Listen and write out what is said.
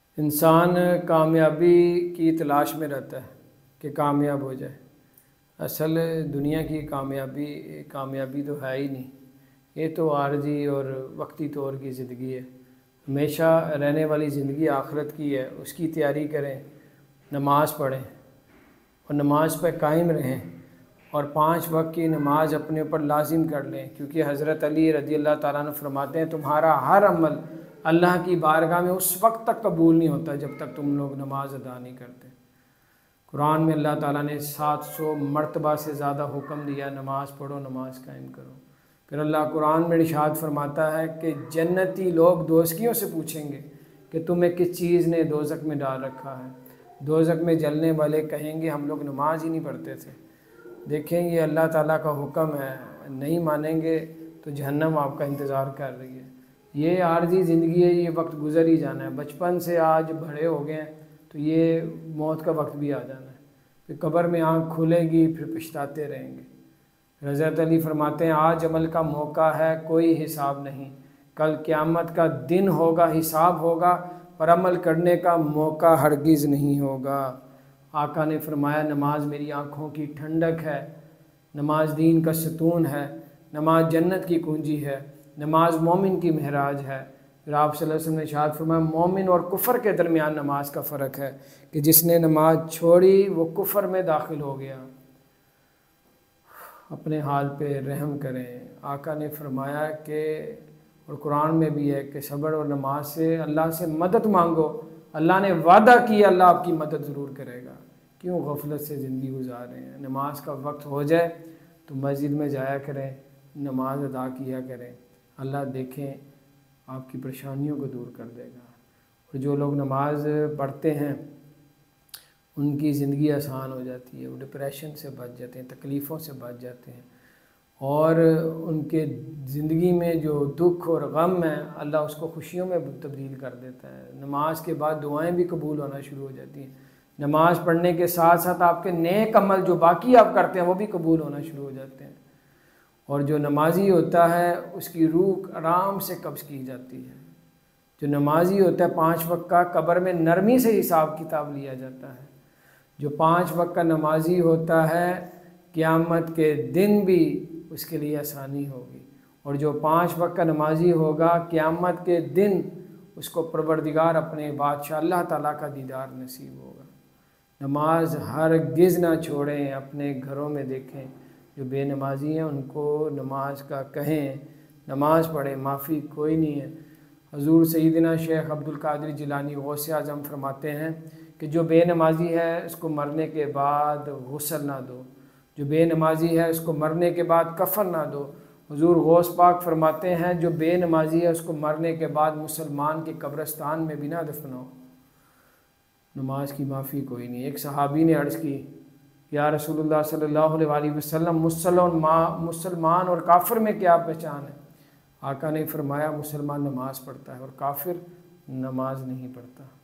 انسان کامیابی کی تلاش میں رہتا ہے کہ کامیاب ہو جائے۔ اصل دنیا کی کامیابی تو ہے ہی نہیں، یہ تو عارضی اور وقتی طور کی زندگی ہے۔ ہمیشہ رہنے والی زندگی آخرت کی ہے، اس کی تیاری کریں، نماز پڑھیں اور نماز پہ قائم رہیں، اور 5 وقت کی نماز اپنے اوپر لازم کر لیں، کیونکہ حضرت علی رضی اللہ تعالیٰ عنہ فرماتے ہیں تمہارا ہر عمل اللہ کی بارگاہ میں اس وقت تک قبول نہیں ہوتا جب تک تم لوگ نماز ادا نہیں کرتے۔ قرآن میں اللہ تعالیٰ نے 700 مرتبہ سے زیادہ حکم دیا نماز پڑھو، نماز قائم کرو۔ پھر اللہ قرآن میں ارشاد فرماتا ہے کہ جنتی لوگ دوزخیوں سے پوچھیں گے کہ تمہیں کس چیز نے دوزخ میں ڈال رکھا ہے۔ دوزخ میں جلنے والے کہیں گے ہم لوگ نماز ہی نہیں پڑھتے تھے۔ دیکھیں یہ اللہ تعالیٰ کا حکم ہے، نہیں مانیں گے تو جہنم آپ کا انتظار کر رہی ہے۔ یہ عارضی زندگی ہے، یہ وقت گزر ہی جانا ہے۔ بچپن سے آج بڑے ہو گئے ہیں تو یہ موت کا وقت بھی آ جانا ہے، پھر قبر میں آنکھ کھلے گی، پھر پچھتاتے رہیں گے۔ حضرت علی فرماتے ہیں آج عمل کا موقع ہے، کوئی حساب نہیں، کل قیامت کا دن ہوگا، حساب ہوگا، پر عمل کرنے کا موقع ہرگز نہیں ہوگا۔ آقا نے فرمایا نماز میری آنکھوں کی ٹھنڈک ہے، نماز دین کا ستون ہے، نماز جنت کی کنجی ہے، نماز مومن کی معراج ہے۔ پھر آپ صلی اللہ علیہ وسلم نے ارشاد فرمایا مومن اور کفر کے درمیان نماز کا فرق ہے کہ جس نے نماز چھوڑی وہ کفر میں داخل ہو گیا۔ اپنے حال پہ رحم کریں۔ آقا نے فرمایا کہ اور قرآن میں بھی ہے کہ صبر اور نماز سے اللہ سے مدد مانگو، اللہ نے وعدہ کیا اللہ آپ کی مدد ضرور کرے گا۔ کیوں غفلت سے زندگی گزار رہے ہیں؟ نماز کا وقت ہو جائے تو مسجد میں جایا کریں، نماز ادا کیا کریں، اللہ دیکھیں آپ کی پریشانیوں کو دور کر دے گا۔ اور جو لوگ نماز پڑھتے ہیں ان کی زندگی آسان ہو جاتی ہے، وہ ڈپریشن سے بچ جاتے ہیں، تکلیفوں سے بچ جاتے ہیں، اور ان کے زندگی میں جو دکھ اور غم ہے اللہ اس کو خوشیوں میں تبدیل کر دیتا ہے۔ نماز کے بعد دعائیں بھی قبول ہونا شروع ہو جاتی ہیں۔ نماز پڑھنے کے ساتھ ساتھ آپ کے نیک عمل جو باقی آپ کرتے ہیں وہ بھی قبول ہونا شروع ہو جاتے ہیں، اور جو نمازی ہوتا ہے اس کی روح آرام سے قبض کی جاتی ہے۔ جو نمازی ہوتا ہے 5 وقت کا قبر میں نرمی سے حساب کتاب لیا جاتا ہے۔ جو 5 وقت کا نمازی ہوتا ہے قیامت کے دن بھی اس کے لیے آسانی ہوگی، اور جو 5 وقت کا نمازی ہوگا قیامت کے دن اس کو پروردگار اپنے بادشاہ اللہ تعالیٰ کا دیدار نصیب ہوگا۔ نماز ہرگز نہ چھوڑیں، اپنے گھروں میں دیکھیں جو بے نمازی ہیں ان کو نماز کا کہیں، نماز پڑھیں، معافی کوئی نہیں ہے۔ حضور سیدنا شیخ عبد القادر جیلانی غوث اعظم فرماتے ہیں کہ جو بے نمازی ہے اس کو مرنے کے بعد غسل نہ دو، جو بے نمازی ہے اس کو مرنے کے بعد کفن نہ دو۔ حضور غوث پاک فرماتے ہیں جو بے نمازی ہے اس کو مرنے کے بعد مسلمان کے قبرستان میں بھی نہ دفناؤ۔ نماز کی معافی کوئی نہیں۔ ایک صحابی نے عرض کی یا رسول اللہ صلی اللہ علیہ وسلم مسلمان اور کافر میں کیا پہچان ہے؟ آقا نے فرمایا مسلمان نماز پڑھتا ہے اور کافر نماز نہیں پڑھتا۔